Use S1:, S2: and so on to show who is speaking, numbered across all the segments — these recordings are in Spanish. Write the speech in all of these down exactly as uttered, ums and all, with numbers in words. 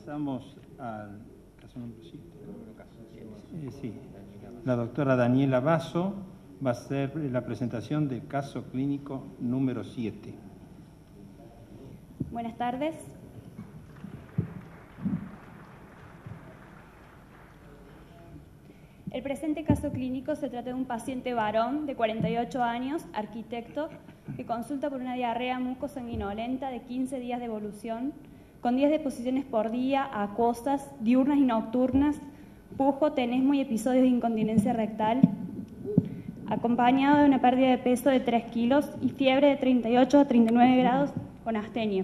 S1: Pasamos al caso número siete. Eh, sí. La doctora Daniela Basso va a hacer la presentación del caso clínico número siete.
S2: Buenas tardes. El presente caso clínico se trata de un paciente varón de cuarenta y ocho años, arquitecto, que consulta por una diarrea mucosanguinolenta de quince días de evolución, con diez deposiciones por día, acuosas, diurnas y nocturnas, pujo, tenesmo y episodios de incontinencia rectal, acompañado de una pérdida de peso de tres kilos y fiebre de treinta y ocho a treinta y nueve grados con astenia.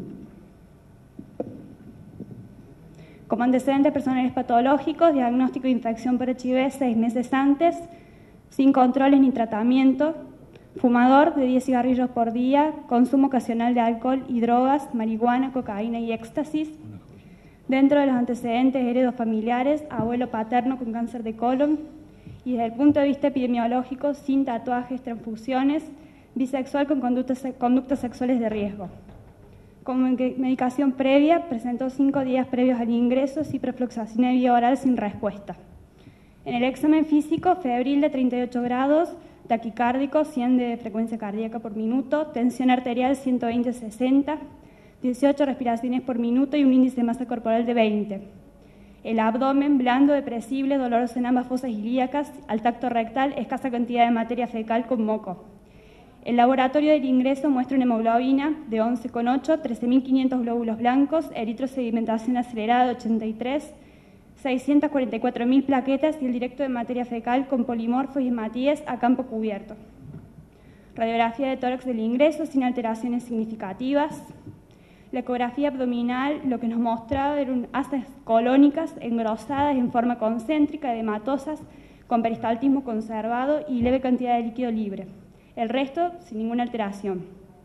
S2: Como antecedentes personales patológicos, diagnóstico de infección por H I V seis meses antes, sin controles ni tratamiento, fumador de diez cigarrillos por día, consumo ocasional de alcohol y drogas, marihuana, cocaína y éxtasis. Dentro de los antecedentes heredofamiliares, abuelo paterno con cáncer de colon, y desde el punto de vista epidemiológico, sin tatuajes, transfusiones, bisexual con conductas, conductas sexuales de riesgo. Como medicación previa, presentó cinco días previos al ingreso, ciprofloxacina vía oral sin respuesta. En el examen físico, febril de treinta y ocho grados, taquicárdico, cien de frecuencia cardíaca por minuto, tensión arterial ciento veinte a sesenta, dieciocho respiraciones por minuto y un índice de masa corporal de veinte. El abdomen blando, depresible, doloroso en ambas fosas ilíacas, al tacto rectal, escasa cantidad de materia fecal con moco. El laboratorio del ingreso muestra una hemoglobina de once coma ocho, trece mil quinientos glóbulos blancos, eritrosedimentación acelerada de ochenta y tres, seiscientas cuarenta y cuatro mil plaquetas y el directo de materia fecal con polimorfos y hematíes a campo cubierto. Radiografía de tórax del ingreso sin alteraciones significativas. La ecografía abdominal lo que nos mostraba eran asas colónicas engrosadas en forma concéntrica, edematosas, con peristaltismo conservado y leve cantidad de líquido libre. El resto sin ninguna alteración.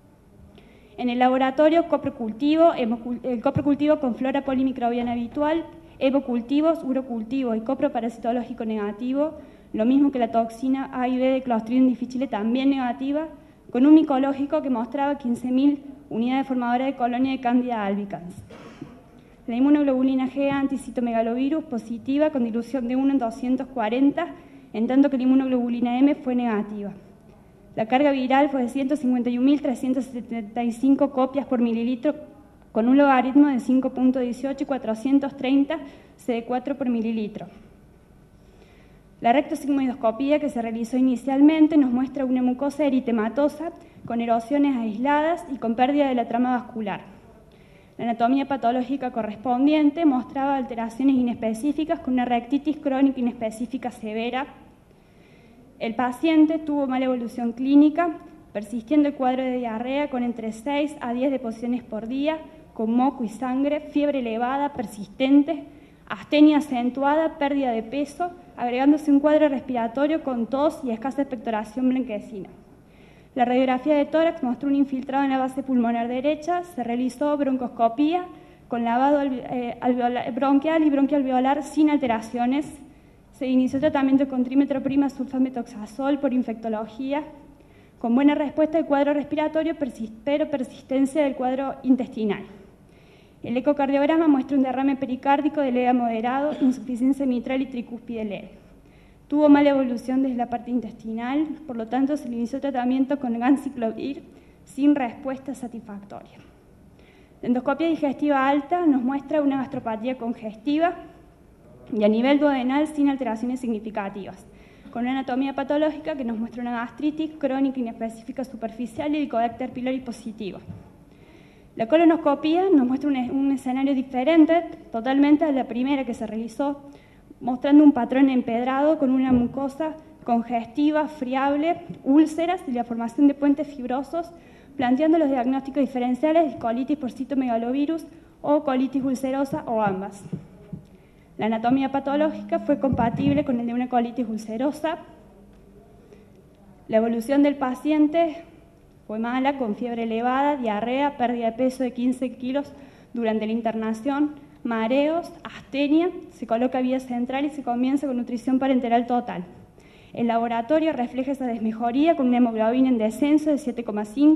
S2: En el laboratorio, coprocultivo, el coprocultivo con flora polimicrobiana habitual, hemocultivos, urocultivo y coproparasitológico negativo, lo mismo que la toxina A y B de Clostridium difficile también negativa, con un micológico que mostraba quince mil unidades formadoras de colonia de Candida albicans. La inmunoglobulina G anticitometagalovirus positiva con dilución de uno en doscientos cuarenta, en tanto que la inmunoglobulina M fue negativa. La carga viral fue de ciento cincuenta y un mil trescientas setenta y cinco copias por mililitro con un logaritmo de cinco punto dieciocho y cuatrocientos treinta C D cuatro por mililitro. La rectosigmoidoscopía que se realizó inicialmente nos muestra una mucosa eritematosa con erosiones aisladas y con pérdida de la trama vascular. La anatomía patológica correspondiente mostraba alteraciones inespecíficas con una rectitis crónica inespecífica severa. El paciente tuvo mala evolución clínica, persistiendo el cuadro de diarrea con entre seis a diez deposiciones por día, con moco y sangre, fiebre elevada, persistente, astenia acentuada, pérdida de peso, agregándose un cuadro respiratorio con tos y escasa expectoración blanquecina. La radiografía de tórax mostró un infiltrado en la base pulmonar derecha, se realizó broncoscopía con lavado eh, alveolar, bronquial y bronquialveolar sin alteraciones. Se inició tratamiento con trímetroprima sulfametoxazol por infectología, con buena respuesta del cuadro respiratorio, pero persistencia del cuadro intestinal. El ecocardiograma muestra un derrame pericárdico de leve a moderado, insuficiencia mitral y tricúspide leve. Tuvo mala evolución desde la parte intestinal, por lo tanto se le inició tratamiento con ganciclovir sin respuesta satisfactoria. La endoscopia digestiva alta nos muestra una gastropatía congestiva y a nivel duodenal sin alteraciones significativas, con una anatomía patológica que nos muestra una gastritis crónica inespecífica superficial y Helicobacter pylori positiva. La colonoscopía nos muestra un, un escenario diferente totalmente a la primera que se realizó, mostrando un patrón empedrado con una mucosa congestiva, friable, úlceras y la formación de puentes fibrosos, planteando los diagnósticos diferenciales de colitis por citomegalovirus o colitis ulcerosa o ambas. La anatomía patológica fue compatible con el de una colitis ulcerosa. La evolución del paciente fue mala, con fiebre elevada, diarrea, pérdida de peso de quince kilos durante la internación, mareos, astenia, se coloca vía central y se comienza con nutrición parenteral total. El laboratorio refleja esa desmejoría con una hemoglobina en descenso de siete coma cinco,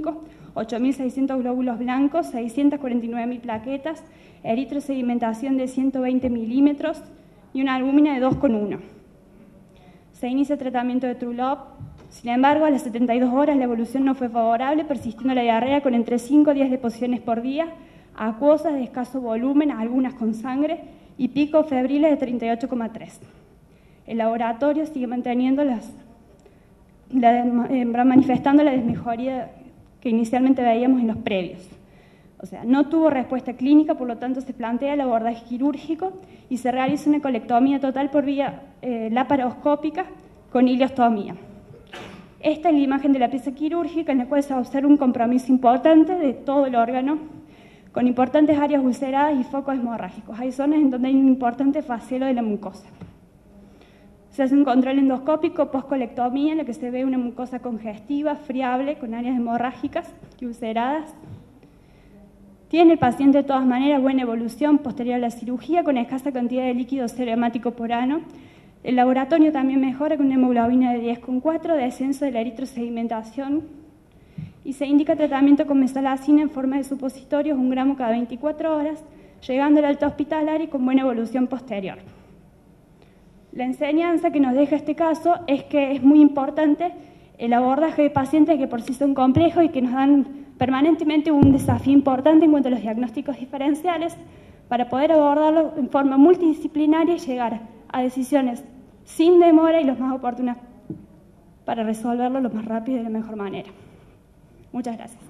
S2: ocho mil seiscientos glóbulos blancos, seiscientas cuarenta y nueve mil plaquetas, eritrosedimentación de ciento veinte milímetros y una albúmina de dos coma uno. Se inicia el tratamiento de Trulop. Sin embargo, a las setenta y dos horas la evolución no fue favorable, persistiendo la diarrea con entre cinco a diez deposiciones por día, acuosas de escaso volumen, algunas con sangre, y picos febriles de treinta y ocho coma tres. El laboratorio sigue manteniendo las, la, eh, manifestando la desmejoría que inicialmente veíamos en los previos. O sea, no tuvo respuesta clínica, por lo tanto se plantea el abordaje quirúrgico y se realiza una colectomía total por vía eh, laparoscópica con ileostomía. Esta es la imagen de la pieza quirúrgica en la cual se observa un compromiso importante de todo el órgano, con importantes áreas ulceradas y focos hemorrágicos. Hay zonas en donde hay un importante fasciolo de la mucosa. Se hace un control endoscópico post-colectomía en la que se ve una mucosa congestiva, friable, con áreas hemorrágicas y ulceradas. Tiene el paciente de todas maneras buena evolución posterior a la cirugía, con escasa cantidad de líquido serohemático por ano. El laboratorio también mejora con una hemoglobina de diez coma cuatro, descenso de la eritrosedimentación, y se indica tratamiento con mesalazina en forma de supositorios, un gramo cada veinticuatro horas, llegando al alta hospitalaria y con buena evolución posterior. La enseñanza que nos deja este caso es que es muy importante el abordaje de pacientes que por sí son complejos y que nos dan permanentemente un desafío importante en cuanto a los diagnósticos diferenciales para poder abordarlo en forma multidisciplinaria y llegar a decisiones sin demora y los más oportunas para resolverlo lo más rápido y de la mejor manera. Muchas gracias.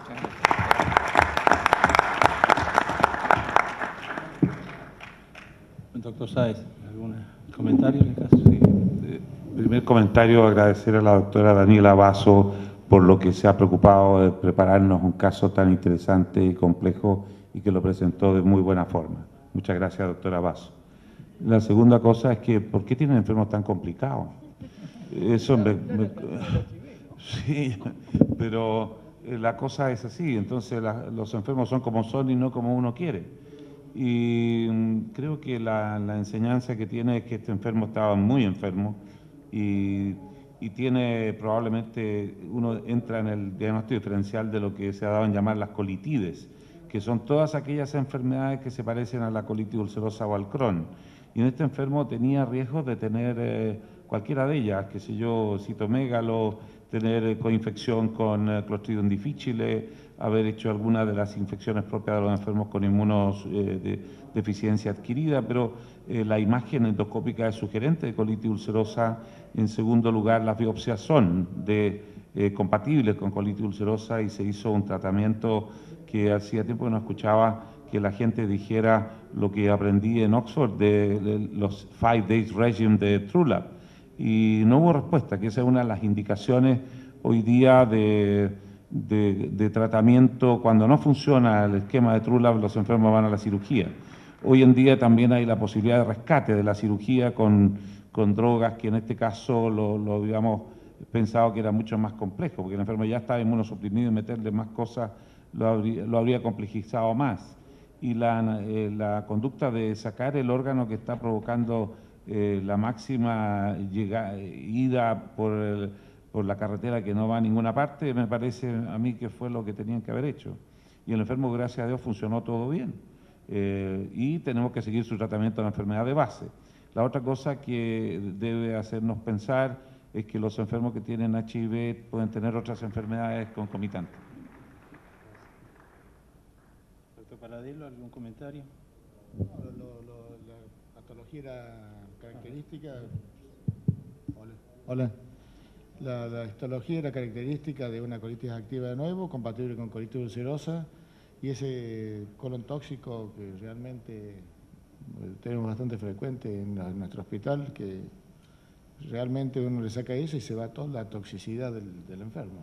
S1: Doctor Sáez, ¿algún comentario en el caso?
S3: Sí. Eh, primer comentario, agradecer a la doctora Daniela Basso por lo que se ha preocupado de prepararnos un caso tan interesante y complejo y que lo presentó de muy buena forma. Muchas gracias, doctora Basso. La segunda cosa es que, ¿por qué tienen enfermos tan complicados? Eso me, me, sí, pero la cosa es así, entonces la, los enfermos son como son y no como uno quiere. Y creo que la, la enseñanza que tiene es que este enfermo estaba muy enfermo y, y tiene probablemente, uno entra en el diagnóstico diferencial de lo que se ha dado en llamar las colitides, que son todas aquellas enfermedades que se parecen a la colitis ulcerosa o al Crohn. Y en este enfermo tenía riesgo de tener eh, cualquiera de ellas, que sé yo, citomégalo, tener eh, coinfección con eh, Clostridium difficile, haber hecho alguna de las infecciones propias de los enfermos con inmunodeficiencia eh, de, deficiencia adquirida, pero eh, la imagen endoscópica es sugerente de colitis ulcerosa. En segundo lugar, las biopsias son de, eh, compatibles con colitis ulcerosa y se hizo un tratamiento que hacía tiempo que no escuchaba que la gente dijera lo que aprendí en Oxford de, de los Five Days Regime de Trulab. Y no hubo respuesta, que esa es una de las indicaciones hoy día de, de, de tratamiento. Cuando no funciona el esquema de Trulab, los enfermos van a la cirugía. Hoy en día también hay la posibilidad de rescate de la cirugía con, con drogas que en este caso lo, lo habíamos pensado que era mucho más complejo, porque el enfermo ya estaba inmunosuprimido y meterle más cosas lo habría, lo habría complejizado más. Y la, eh, la conducta de sacar el órgano que está provocando eh, la máxima llegada, ida por, el, por la carretera que no va a ninguna parte, me parece a mí que fue lo que tenían que haber hecho. Y el enfermo, gracias a Dios, funcionó todo bien. Eh, y tenemos que seguir su tratamiento de la enfermedad de base. La otra cosa que debe hacernos pensar es que los enfermos que tienen H I V pueden tener otras enfermedades concomitantes.
S1: Paradelo, ¿algún comentario?
S4: No, lo, lo, la patología era característica. Hola. Hola. La, la histología era característica de una colitis activa de nuevo, compatible con colitis ulcerosa, y ese colon tóxico que realmente tenemos bastante frecuente en, la, en nuestro hospital, que realmente uno le saca eso y se va toda la toxicidad del, del enfermo.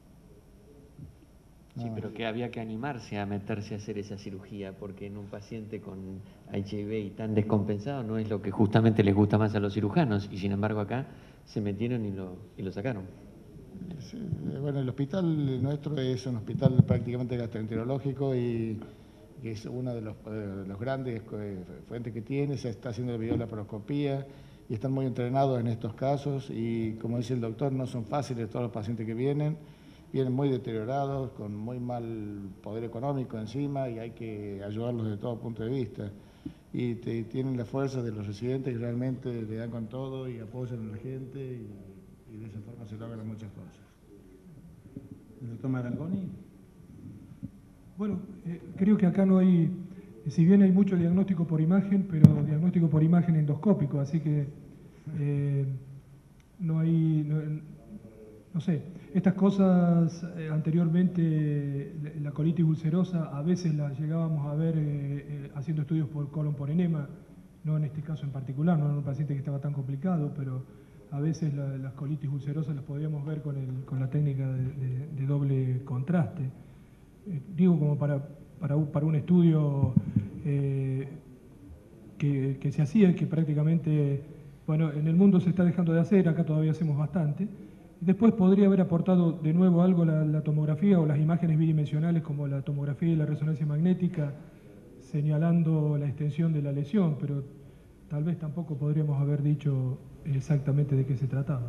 S5: Sí, pero que había que animarse a meterse a hacer esa cirugía, porque en un paciente con H I V y tan descompensado no es lo que justamente les gusta más a los cirujanos, y sin embargo acá se metieron y lo, y lo sacaron.
S4: Sí, bueno, el hospital nuestro es un hospital prácticamente gastroenterológico y que es uno de los, de los grandes fuentes que tiene, se está haciendo la videolaparoscopía y están muy entrenados en estos casos y, como dice el doctor, no son fáciles todos los pacientes que vienen. vienen muy deteriorados, con muy mal poder económico encima, y hay que ayudarlos desde todo punto de vista. Y te, tienen la fuerza de los residentes que realmente le dan con todo y apoyan a la gente, y, y de esa forma se logran muchas cosas.
S1: ¿El doctor Marangoni?
S6: Bueno, eh, creo que acá no hay, si bien hay mucho diagnóstico por imagen, pero diagnóstico por imagen endoscópico, así que eh, no hay, no, no sé, estas cosas eh, anteriormente, la colitis ulcerosa a veces la llegábamos a ver eh, eh, haciendo estudios por colon por enema, no en este caso en particular, no en un paciente que estaba tan complicado, pero a veces la, las colitis ulcerosas las podíamos ver con, el, con la técnica de, de, de doble contraste. Eh, digo como para, para, para un estudio eh, que, que se hacía, que prácticamente, bueno, en el mundo se está dejando de hacer, acá todavía hacemos bastante. Después podría haber aportado de nuevo algo la, la tomografía o las imágenes bidimensionales como la tomografía y la resonancia magnética, señalando la extensión de la lesión, pero tal vez tampoco podríamos haber dicho exactamente de qué se trataba.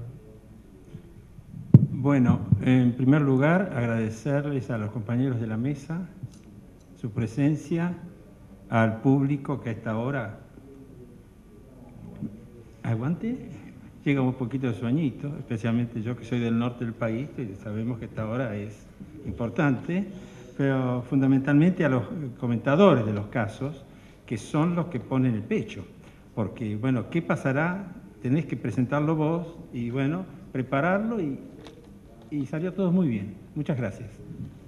S1: Bueno, en primer lugar, agradecerles a los compañeros de la mesa su presencia, al público que a esta hora aguante, llega un poquito de sueñito, especialmente yo que soy del norte del país, y sabemos que esta hora es importante, pero fundamentalmente a los comentadores de los casos, que son los que ponen el pecho, porque, bueno, ¿qué pasará? Tenés que presentarlo vos y, bueno, prepararlo y, y salió todo muy bien. Muchas gracias.